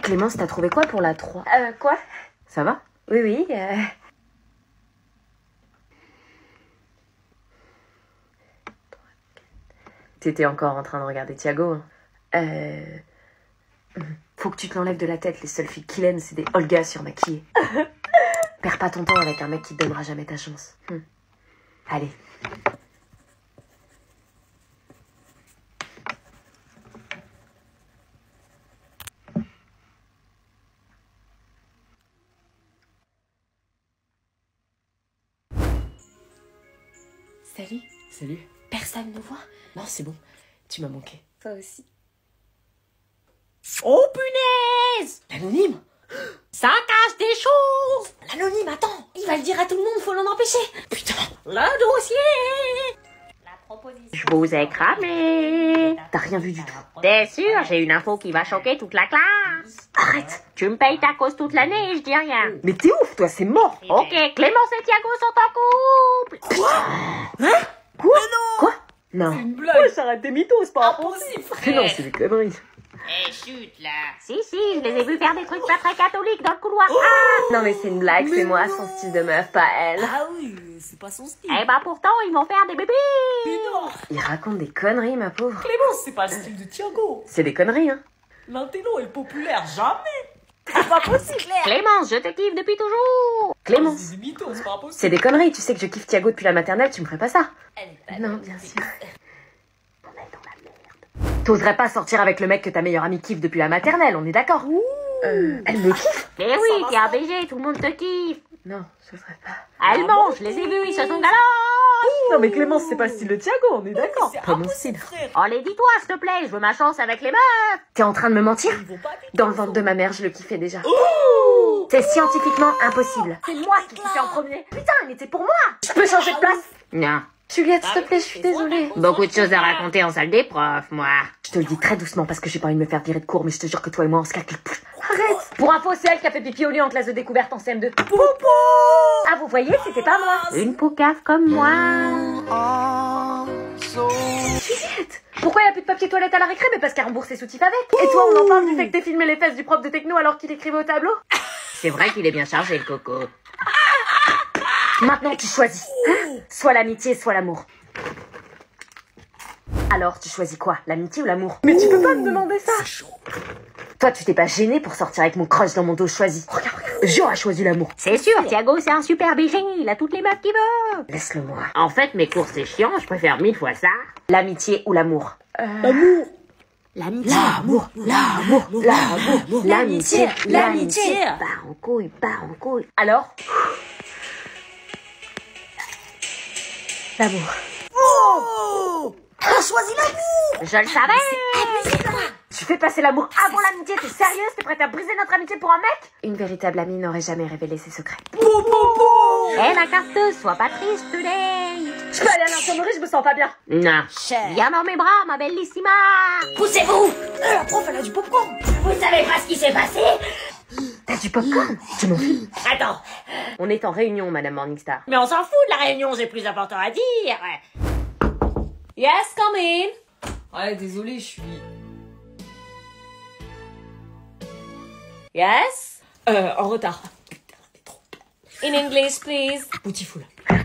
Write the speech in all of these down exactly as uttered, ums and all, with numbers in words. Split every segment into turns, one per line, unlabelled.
Clémence, t'as trouvé quoi pour la trois?
Euh, quoi?
Ça va?
Oui, oui, euh...
T'étais encore en train de regarder Thiago, hein?
Euh...
Faut que tu te l'enlèves de la tête, les seules filles qu'il aime, c'est des Olga surmaquillées. Perds pas ton temps avec un mec qui te donnera jamais ta chance. Hum. Allez.
Salut.
Salut.
Personne ne voit?
Non, c'est bon. Tu m'as manqué.
Toi aussi.
Oh punaise! L'anonyme!
Ça cache des choses! L'anonyme, attends! Il va le dire à tout le monde, faut l'en empêcher!
Putain!
Le dossier! La proposition...
Je vous ai cramé.
T'as rien vu du tout.
T'es sûr, j'ai une info qui va choquer toute la classe.
Arrête!
Tu me payes ta cause toute l'année et je dis rien.
Mais t'es ouf, toi, c'est mort!
Ok, Clémence et Thiago sont en couple.
Quoi? Hein? Quoi? Quoi? Non.
Une blague!
Ouais, j'arrête des mythos, c'est pas
Impossible,
Mais non, c'est des conneries.
Eh, chute là. Si, si, je les ai vus faire des trucs pas très catholiques dans le couloir. Ah
Non mais c'est une blague, c'est moi, son style de meuf, pas elle.
Ah oui, c'est pas son style.
Eh ben pourtant, ils vont faire des bébés.
Mais non!
Il raconte des conneries, ma pauvre.
Clémence, c'est pas le style de Thiago.
C'est des conneries, hein.
L'intello est le populaire, jamais! C'est pas possible!
Clémence, je te kiffe depuis toujours.
Clémence,
C'est des mythos, c'est pas possible.
c'est des conneries, tu sais que je kiffe Thiago depuis la maternelle, tu me ferais pas ça.
Elle est pas
Non, bien sûr. On est dans la merde. T'oserais pas sortir avec le mec que ta meilleure amie kiffe depuis la maternelle, on est d'accord? Euh, elle me kiffe?
Mais oui, t'es un B G, tout le monde te kiffe.
Non, j'oserais pas.
Elle mange, je les ai vus, ils se sont galantes.
Non mais Clémence, c'est pas le style de Thiago, on est d'accord.
C'est
Pas mon
impossible,
style.
frère!
Oh, les dis-toi, s'il te plaît, je veux ma chance avec les meufs.
T'es en train de me mentir?
Ils vont pas du
Dans le
tout.
ventre de ma mère, je le kiffais déjà.
Oh!
C'est scientifiquement impossible. C'est moi qui kiffais en premier. Putain, il était pour moi. Je peux changer de place?
Non.
Juliette, s'il te plaît, je suis désolée.
Beaucoup de choses à raconter en salle des profs, moi.
Je te le dis très doucement parce que j'ai pas envie de me faire virer de cours, mais je te jure que toi et moi, on se calcule plus. Arrête! Pour info, c'est elle qui a fait pipi au lit en classe de découverte en C M deux.
Popo!
Ah, vous voyez, c'était pas moi.
Une poucave comme moi.
Juliette! Pourquoi il y a plus de papier toilette à la récré? Mais parce qu'elle a remboursé Soutif avec. Et toi, on en parle du fait que t'aies filmé les fesses du prof de techno alors qu'il écrivait au tableau?
C'est vrai qu'il est bien chargé, le coco.
Maintenant, tu choisis. Soit l'amitié, soit l'amour. Alors, tu choisis quoi? L'amitié ou l'amour? Mais tu peux pas me demander ça. Toi, tu t'es pas gêné pour sortir avec mon crush dans mon dos choisi. Regarde, regarde. Jo a choisi l'amour.
C'est sûr, Thiago, c'est un super B G, il a toutes les meufs qu'il veut.
Laisse-le moi.
En fait, mes cours, c'est chiant, je préfère mille fois ça.
L'amitié ou l'amour?
L'amour!
L'amitié.
L'amour, l'amour, l'amour, l'amitié, l'amitié.
Part en couille, part en couille.
Alors? L'amour.
Oh! Elle a choisi l'amour!
Je le savais.
Tu fais passer l'amour avant l'amitié, t'es sérieuse? T'es prête à briser notre amitié pour un mec? Une véritable amie n'aurait jamais révélé ses secrets.
Eh, la carteuse, sois pas triste today.
Je peux aller à l'infirmerie, je me sens pas bien.
Non.
Cher.
Viens dans mes bras, ma bellissima.
Poussez-vous! Euh, la prof, elle a du popcorn!
Vous savez pas ce qui s'est passé?
T'as du popcorn? Tu m'en fous.
Attends.
On est en réunion, Madame Morningstar.
Mais on s'en fout de la réunion, j'ai plus important à dire.
Yes, come in! Ouais, désolé, je suis... Yes? Euh, en retard. In English, please. Beautiful.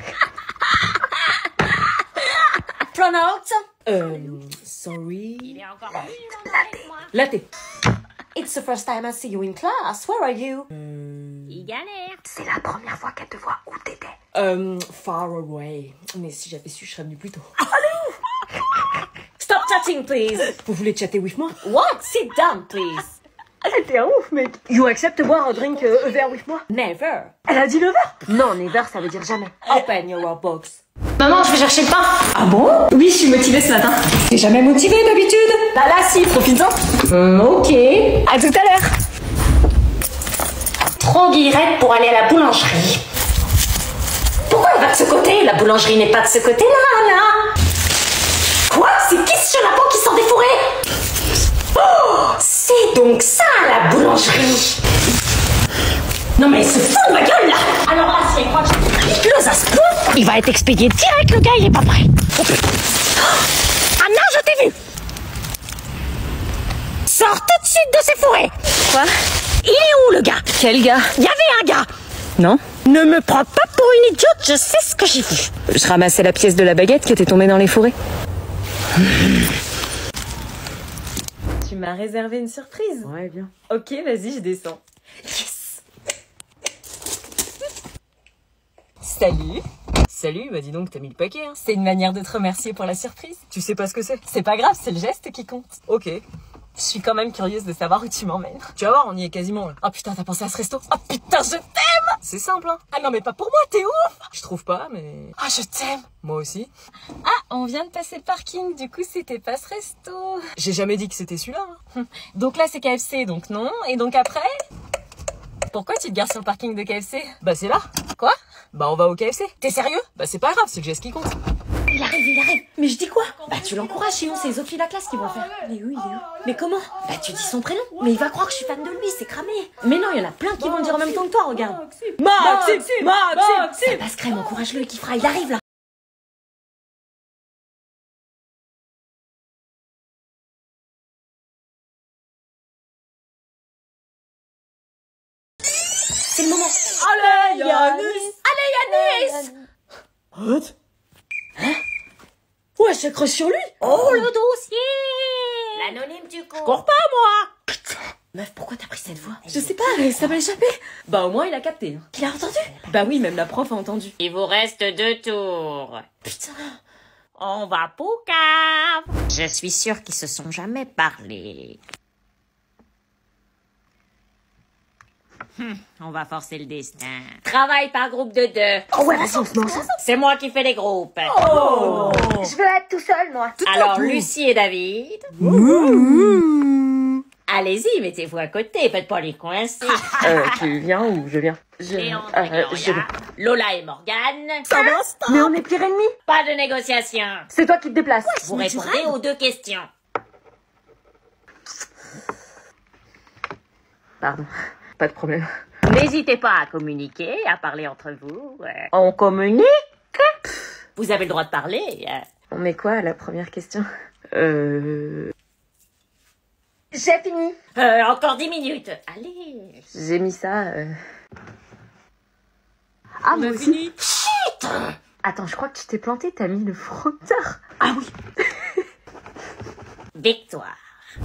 Pronounce? Euh, sorry.
Il est encore plus avec moi.
Latte. It's the first time I see you in class. Where are you?
Il galère.
C'est la première fois qu'elle te voit où t'étais.
Um, far away. Mais si j'avais su, je serais venue plus tôt. Stop chatting, please. Vous voulez chatter with moi? What? Sit down, please.
Elle était un ouf, mec. You accept to boire a drink uh, a verre with moi?
Never.
Elle a dit never? Non, never, ça veut dire jamais.
Open your box.
Maman, je vais chercher le pain.
Ah bon?
Oui, je suis motivée ce matin.
T'es jamais motivée d'habitude?
Bah là, si, profites-en.
Hum, ok.
À tout à l'heure.
Trop guillerette pour aller à la boulangerie. Pourquoi elle va de ce côté? La boulangerie n'est pas de ce côté-là, là. Quoi? C'est qui ce chapeau qui sort des fourrés? Oh, c'est donc ça, la boulangerie. Non mais il se fout de ma gueule, là. Alors là, si elle croit que je suis ridiculeuse à ce point, il va être expédié direct, le gars, il est pas prêt. Oh, putain. Ah non, je t'ai vu. Sors tout de suite de ces fourrés.
Quoi?
Il est où le gars?
Quel gars?
Il y avait un gars.
Non?
Ne me prends pas pour une idiote, je sais ce que j'ai vu.
Je ramassais la pièce de la baguette qui était tombée dans les fourrés. Tu m'as réservé une surprise?
Ouais, bien.
Ok, vas-y, je descends.
Yes.
Salut. Salut, bah dis donc, t'as mis le paquet, hein. C'est une manière de te remercier pour la surprise.
Tu sais pas ce que c'est?
C'est pas grave, c'est le geste qui compte.
Ok.
Je suis quand même curieuse de savoir où tu m'emmènes.
Tu vas voir, on y est quasiment là.
Oh putain, t'as pensé à ce resto? Oh putain, je t'aime!
C'est simple, hein.
Ah non, mais pas pour moi, t'es ouf!
Je trouve pas, mais...
Ah, je t'aime!
Moi aussi.
Ah, on vient de passer le parking, du coup, c'était pas ce resto.
J'ai jamais dit que c'était celui-là, hein.
Donc là, c'est K F C, donc non. Et donc après? Pourquoi tu te gares sur le parking de K F C?
Bah c'est là.
Quoi?
Bah on va au K F C.
T'es sérieux?
Bah c'est pas grave, c'est le geste qui compte.
Il arrive, il arrive. Mais je dis quoi? Bah tu l'encourages, sinon c'est les autres filles de la classe qui vont le faire. Il est où, il est où? Mais comment? Bah tu dis son prénom. Mais il va croire que je suis fan de lui, c'est cramé. Mais non, il y en a plein qui vont le dire en même temps que toi, regarde.
Maxime! Maxime!
Ça passe crème, encourage-le, il kiffera, il arrive là. C'est le moment.
Allez, Yanis!
Allez Yanis!
What?
Ouais, je croche sur lui.
Oh, le dossier. L'anonyme du coup.
Cours pas, moi. Meuf, pourquoi t'as pris cette voix? Je sais pas, ça m'a échappé.
Bah au moins, il a capté. Hein.
Il a entendu?
Bah oui, même la prof a entendu.
Il vous reste deux tours.
Putain.
On va poucave. Je suis sûre qu'ils se sont jamais parlé. Hum, on va forcer le destin. Travail par groupe de deux.
Oh ouais, vas-y, on se mange.
C'est moi qui fais les groupes.
Oh.
Je veux être tout seul, moi.
Alors, Lucie et David. Allez-y, mettez-vous à côté, faites pas les coincer.
Euh, tu viens ou je viens? Je...
Léon et
euh,
Gloria,
je viens.
Lola et Morgane.
Ça va, stop. Mais on est pire ennemi.
Pas de négociation.
C'est toi qui te déplaces.
Vous répondez aux deux questions.
Pardon, pas de problème.
N'hésitez pas à communiquer, à parler entre vous. euh.
On communique?
Vous avez le droit de parler. euh.
On met quoi à la première question? Euh...
J'ai fini.
Euh, encore dix minutes. Allez.
J'ai mis ça... Euh... Ah, moi aussi.
Chut.
Attends, je crois que tu t'es planté, t'as mis le frotteur. Ah oui.
Victoire.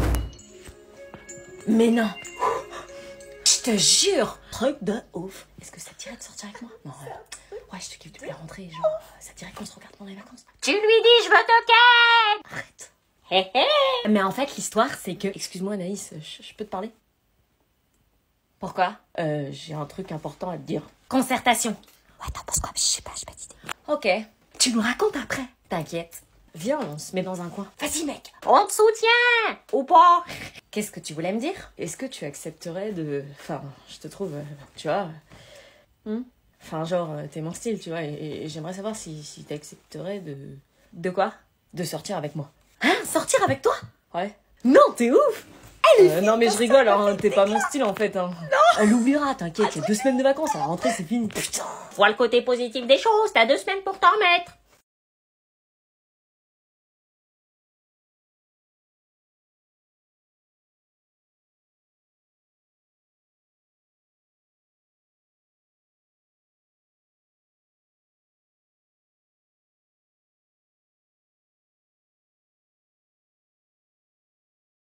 Mais non. Je te jure. Truc de ouf. Est-ce que ça te dirait de sortir avec moi? Non. euh, Ouais, je te kiffe depuis la rentrée. Genre, euh, ça te dirait qu'on se regarde pendant les vacances?
Tu lui dis, je veux te ken.
Arrête.
Hé hé.
Mais en fait, l'histoire, c'est que... Excuse-moi, Anaïs, je, je peux te parler?
Pourquoi?
Euh, j'ai un truc important à te dire.
Concertation.
Ouais, attends, parce que je sais pas, j'ai pas d'idée.
Ok.
Tu nous racontes après.
T'inquiète. Viens, on se met dans un coin.
Vas-y, mec.
On te soutient. Ou pas?
Qu'est-ce que tu voulais me dire? Est-ce que tu accepterais de... Enfin, je te trouve, euh, tu vois...
Hmm?
Enfin, genre, euh, t'es mon style, tu vois, et, et j'aimerais savoir si, si t'accepterais de...
De quoi?
de sortir avec moi.
Hein? Sortir avec toi?
Ouais.
Non, t'es ouf.
Euh, non, mais je rigole, hein, t'es pas mon style, en fait, hein. Non. Elle oubliera, t'inquiète, il y a deux semaines de vacances, à la rentrée, c'est fini.
Putain.
Vois le côté positif des choses. T'as deux semaines pour t'en remettre.